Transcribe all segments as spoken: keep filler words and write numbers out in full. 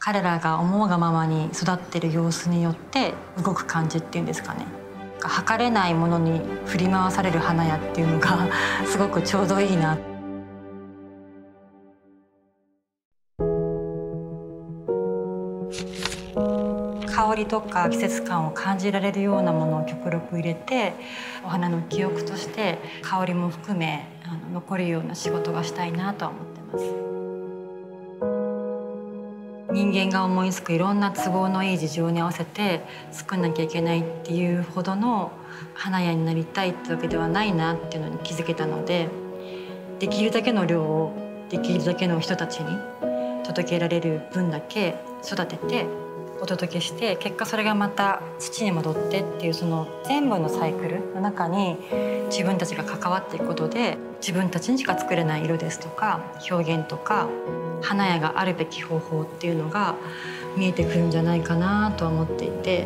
彼らが思うがままに育ってる様子によって動く感じっていうんですかね。測れないものに振り回される花屋っていうのがすごくちょうどいいな。香りとか季節感を感じられるようなものを極力入れて、お花の記憶として香りも含めあの残るような仕事がしたいなとは思ってます。人間が思いつくいろんな都合のいい事情に合わせて作んなきゃいけないっていうほどの花屋になりたいってわけではないなっていうのに気づけたので、できるだけの量をできるだけの人たちに届けられる分だけ育ててお届けして、結果それがまた土に戻ってっていう、その全部のサイクルの中に自分たちが関わっていくことで、自分たちにしか作れない色ですとか表現とか花屋があるべき方法っていうのが見えてくるんじゃないかなと思っていて、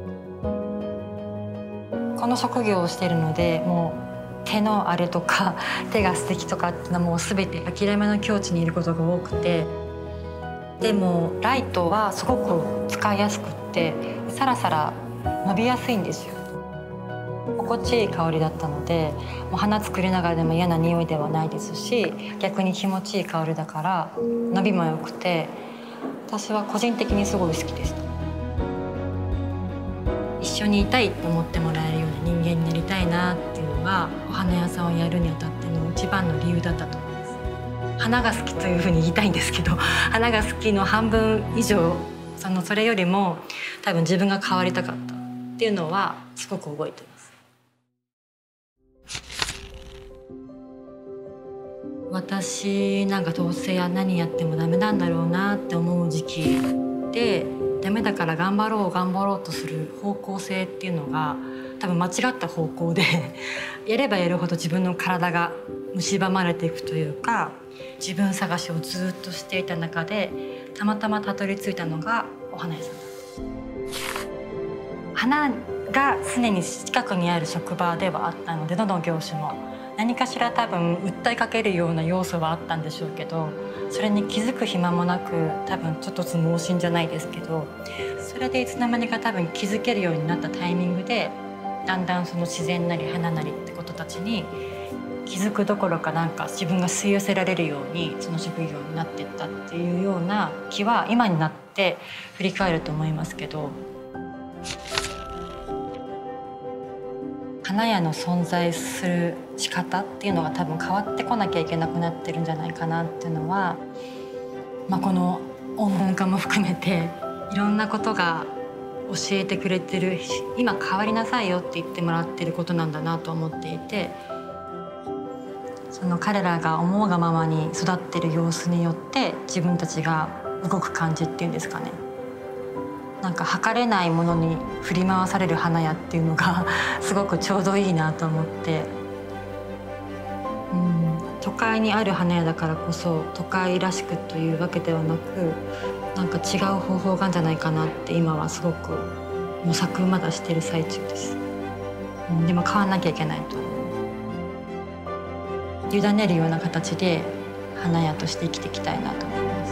この職業をしているので、もう手のあれとか手が素敵とかっていうのはもう全て諦めの境地にいることが多くて、でもライトはすごく使いやすくってサラサラ伸びやすいんですよ。心地いい香りだったので、もう花作りながらでも嫌な匂いではないですし、逆に気持ちいい香りだから伸びも良くて、私は個人的にすごい好きでした。一緒にいたいって思ってもらえるような人間になりたいなっていうのが、お花屋さんをやるにあたっての一番の理由だったと思います。花が好きというふうに言いたいんですけど、花が好きの半分以上、そのそれよりも多分自分が変わりたかったっていうのはすごく覚えてます。私なんかどうせ何やってもダメなんだろうなって思う時期で、ダメだから頑張ろう頑張ろうとする方向性っていうのが多分間違った方向でやればやるほど自分の体が蝕まれていくというか、自分探しをずっとしていた中でたまたまたどり着いたのがお花屋さんだった。花が常に近くにある職場ではあったので、どの業種も何かしら多分訴えかけるような要素はあったんでしょうけど、それに気づく暇もなく、多分ちょっとつ盲信じゃないですけど、それでいつの間にか多分気づけるようになったタイミングで、だんだんその自然なり花なりってことたちに気づくどころか、なんか自分が吸い寄せられるようにその職業になっていったっていうような気は今になって振り返ると思いますけど、花屋の存在する仕方っていうのが多分変わってこなきゃいけなくなってるんじゃないかなっていうのは、まあ、この音文化も含めていろんなことが教えてくれてる、今変わりなさいよって言ってもらってることなんだなと思っていて、その彼らが思うがままに育ってる様子によって自分たちが動く感じっていうんですかね。なんか測れないものに振り回される花屋っていうのがすごくちょうどいいなと思って、うん、都会にある花屋だからこそ都会らしくというわけではなく、なんか違う方法があるんじゃないかなって今はすごく模索まだしてる最中です。うん、でも変わんなきゃいけないと思う。委ねるような形で花屋として生きていきたいなと思います。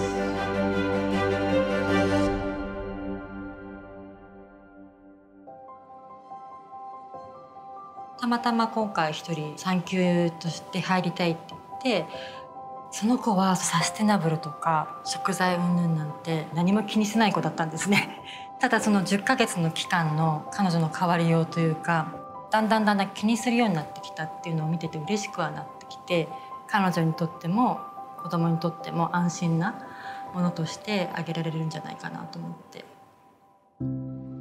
たまたま今回一人産休として入りたいって言って、その子はサステナブルとか食材云々なんて何も気にしない子だったんですね。ただそのじゅっかげつの期間の彼女の変わりようというか、だんだんだんだん気にするようになってきたっていうのを見てて嬉しくはなってきて、彼女にとっても子供にとっても安心なものとしてあげられるんじゃないかなと思って。